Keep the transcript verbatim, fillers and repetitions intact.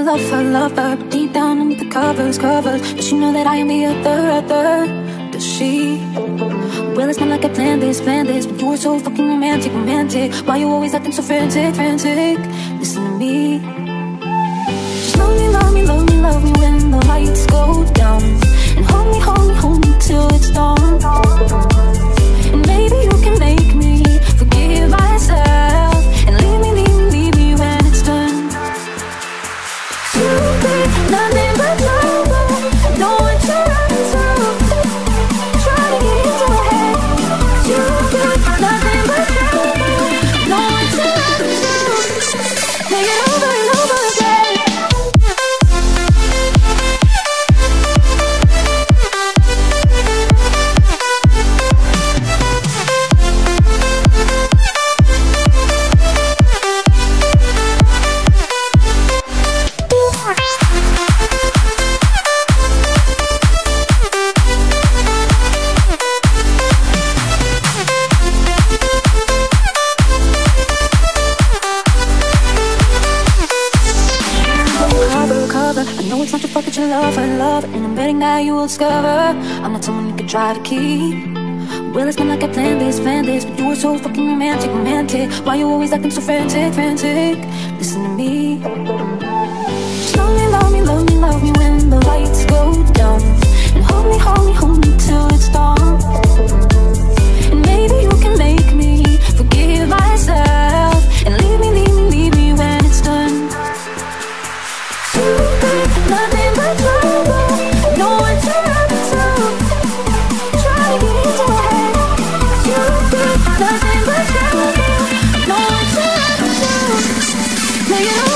a lover, lover, but deep down under the covers, covers, does she know that I am the other, other? Does she? Well, it's not like I planned this, planned this, but you were so fucking romantic, romantic. Why you always acting so frantic, frantic? Listen to me. Just love me, love me, love me, love me when the lights go down, and hold me, hold me, hold me till it's dawn. And maybe you can make me forgive myself, and leave me, leave me, leave me when it's done. You think nothing but trouble, know what you're up to, try to get into my head. You think nothing but trouble, know what you're up to, take it over and over again. You will discover I'm not someone you could try to keep. Well, it's been like I planned this, planned this, but you were so fucking romantic, romantic. Why you always acting so frantic, frantic? Listen to me. Just love me, love me, love me, love me when the lights go down, and hold me, hold me, hold me till it's dawn. And maybe you can make me forgive myself, and leave me, leave me, leave me when it's done. You think nothing but trouble, know what you're up to, try to get into my head. You think nothing but trouble, know what you're up to, make it